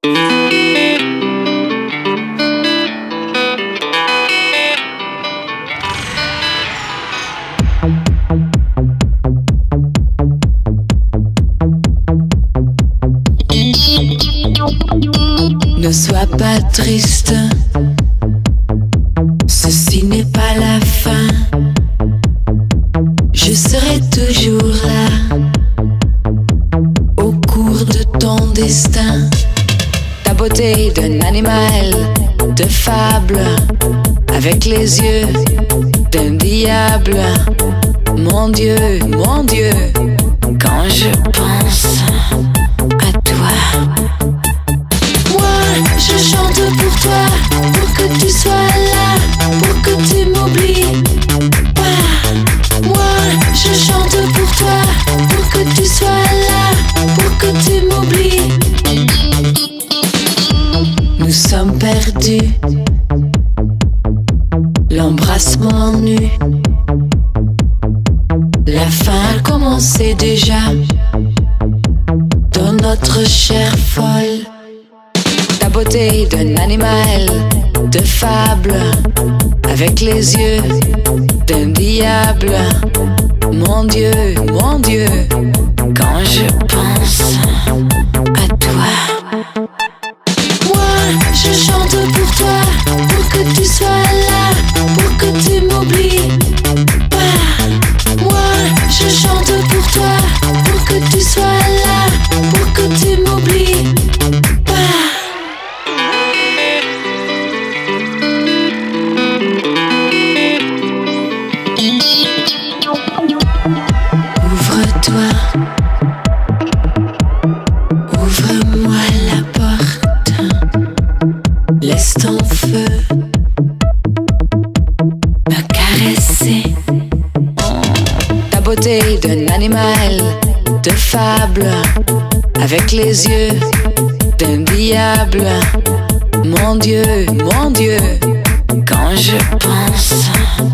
Ne sois pas triste, ceci n'est pas la fin. Je serai toujours là au cours de ton destin. Ta beauté d'un animal de fable, avec les yeux d'un diable. Mon Dieu, quand je pense à toi, je chante pour toi, pour que tu sois là, pour que tu m'oublies pas. Moi, je chante pour toi, pour que tu sois là, pour que tu m'oublies. Nous sommes perdus, l'embrassement nu. La fin a commencé déjà, dans notre chair folle. Ta beauté d'un animal de fable, avec les yeux d'un diable. Mon Dieu, quand je pense à toi. Moi, je chante pour toi, pour que tu sois là, pour que tu m'oublies pas. Moi, je chante pour toi, pour que tu sois là, pour que tu m'oublies pas. Ouvre-toi, ouvre-moi la porte, laisse ton feu me caresser. Ta beauté d'un animal de fable, avec les yeux d'un diable. Mon Dieu, quand je pense